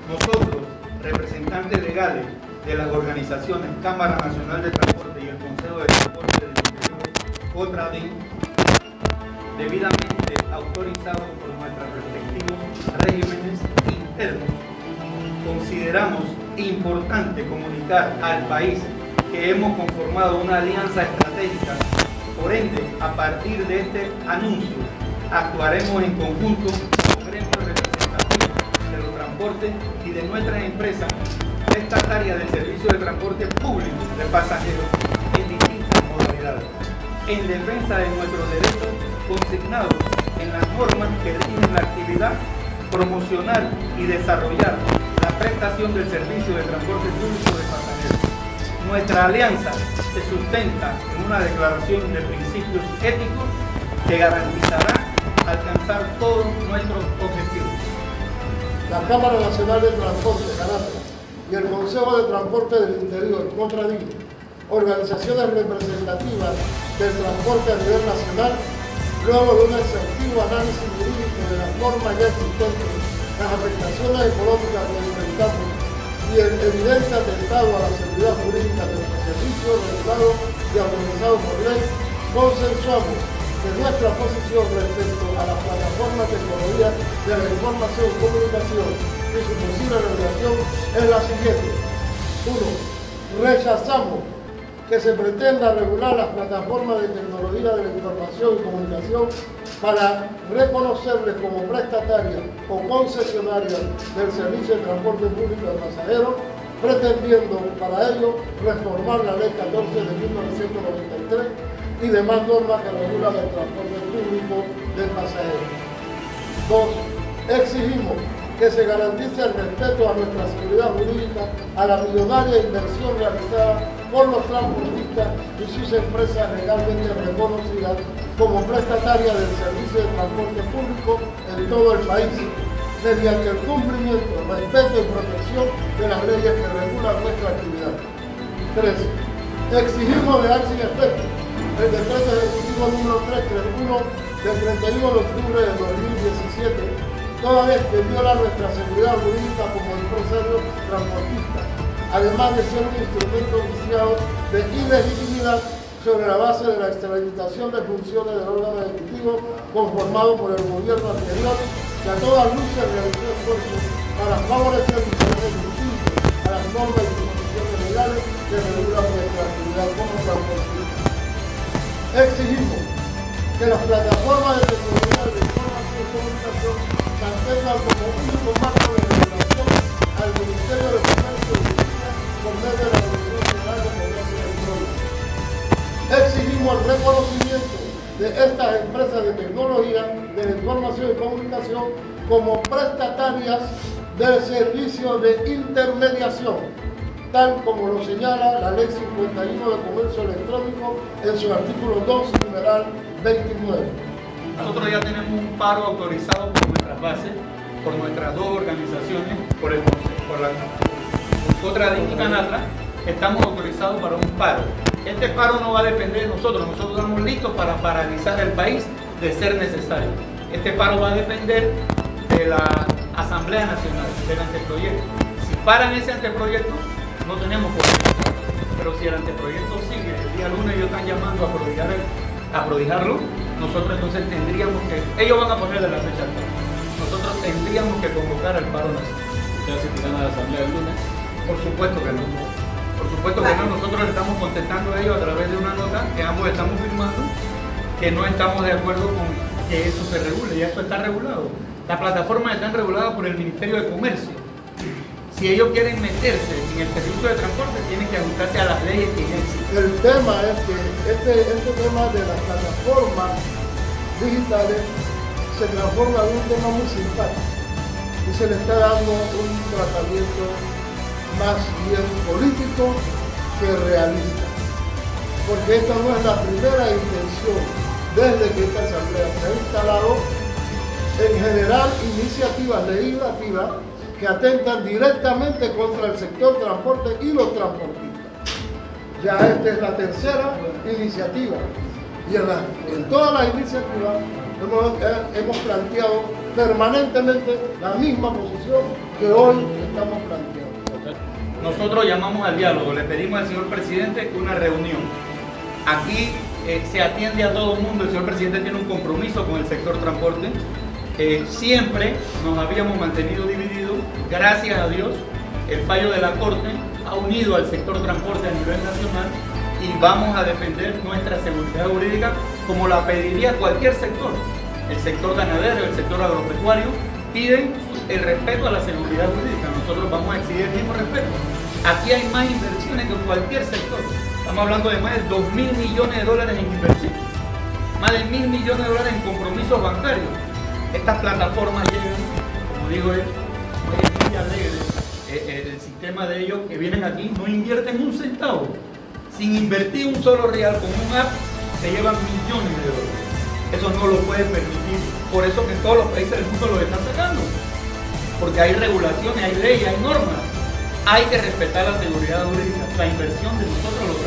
Nosotros, representantes legales de las organizaciones Cámara Nacional de Transporte y el Consejo de Transporte del Interior, COTRADIN, debidamente autorizados por nuestros respectivos regímenes internos, consideramos importante comunicar al país que hemos conformado una alianza estratégica. Por ende, a partir de este anuncio, actuaremos en conjunto con gremios representativos de los transportes y de nuestras empresas prestatarias del servicio de transporte público de pasajeros en distintas modalidades, en defensa de nuestros derechos consignados en las normas que rigen la actividad, promocionar y desarrollar la prestación del servicio de transporte público de pasajeros. Nuestra alianza se sustenta en una declaración de principios éticos que garantizará alcanzar todos nuestros objetivos. La Cámara Nacional de Transporte, CANATRA, y el Consejo de Transporte del Interior, COTRADIN, organizaciones representativas del transporte a nivel nacional, luego de un exhaustivo análisis jurídico de las normas ya existentes, las afectaciones económicas del implementado y el evidente atentado a la seguridad jurídica de nuestro servicio regulado y autorizado por ley, consensuamos que nuestra posición respecto a las plataformas de tecnología de la información y comunicación y su posible regulación es la siguiente. 1. Rechazamos que se pretenda regular las plataformas de tecnología de la información y comunicación para reconocerles como prestatarias o concesionarias del servicio de transporte público de pasajeros, pretendiendo para ello reformar la Ley 14 de 1993 y demás normas que regulan el transporte público de pasajeros. 2. Exigimos que se garantice el respeto a nuestra seguridad jurídica, a la millonaria inversión realizada por los transportistas y sus empresas legalmente reconocidas como prestatarias del servicio de transporte público en todo el país, mediante el cumplimiento, respeto y protección de las leyes que regulan nuestra actividad. 3. Exigimos dejar sin efecto el decreto ejecutivo número 331 del 31 de octubre de 2017, toda vez que viola nuestra seguridad jurídica como empresarios transportistas, además de ser un instrumento viciado de ilegitimidad sobre la base de la extralimitación de funciones del órgano ejecutivo conformado por el gobierno anterior, que a todas luces realizó esfuerzos para favorecer intereses distintos a las normas y disposiciones legales que regulan nuestra actividad como transportistas. Exigimos que las plataformas de tecnología de información y comunicación mantengan como único marco de regulación al Ministerio de Comercio y Industria por medio de la Dirección General de Comercio Electrónico. Exigimos el reconocimiento de estas empresas de tecnología, de la información y comunicación como prestatarias del servicio de intermediación, tal como lo señala la Ley 51 de Comercio Electrónico en su artículo 2, numeral 29. Nosotros ya tenemos un paro autorizado por nuestras bases, por nuestras dos organizaciones, por la COTRADIN y CANATRA. Estamos autorizados para un paro. Este paro no va a depender de nosotros estamos listos para paralizar el país de ser necesario. Este paro va a depender de la Asamblea Nacional, del anteproyecto. Si paran ese anteproyecto, no tenemos problema. Pero si el anteproyecto sigue, el día lunes ellos están llamando a prodigarlo, nosotros entonces tendríamos que, ellos van a ponerle la fecha al paro. Nosotros tendríamos que convocar al paro nacional. ¿Ustedes asistirán a la asamblea el lunes? Por supuesto que no. Por supuesto que no. Nosotros le estamos contestando a ellos a través de una nota que ambos estamos firmando, que no estamos de acuerdo con que eso se regule, ya eso está regulado. Las plataformas están reguladas por el Ministerio de Comercio. Si ellos quieren meterse en el servicio de transporte, tienen que ajustarse a las leyes que ya existen. El tema es que este tema de las plataformas digitales se transforma en un tema muy simpático y se le está dando un tratamiento más bien político que realista, porque esta no es la primera intención desde que esta asamblea se ha instalado en general iniciativas legislativas que atentan directamente contra el sector transporte y los transportistas. Ya esta es la tercera iniciativa y en todas las iniciativas hemos planteado permanentemente la misma posición que hoy estamos planteando. Nosotros llamamos al diálogo, le pedimos al señor presidente una reunión. Aquí se atiende a todo el mundo, el señor presidente tiene un compromiso con el sector transporte. Siempre nos habíamos mantenido divididos, gracias a Dios, el fallo de la Corte ha unido al sector transporte a nivel nacional y vamos a defender nuestra seguridad jurídica como la pediría cualquier sector. El sector ganadero, el sector agropecuario piden el respeto a la seguridad jurídica. Nosotros vamos a exigir el mismo respeto. Aquí hay más inversiones que en cualquier sector. Estamos hablando de más de 2.000 millones de dólares en inversión, más de 1.000 millones de dólares en compromisos bancarios. Estas plataformas llegan, como digo, es muy alegre el sistema de ellos que vienen aquí, no invierten un centavo. Sin invertir un solo real con un app, se llevan millones de dólares. Eso no lo puede permitir. Por eso que en todos los países del mundo lo están sacando. Porque hay regulaciones, hay leyes, hay normas. Hay que respetar la seguridad jurídica. La inversión de nosotros los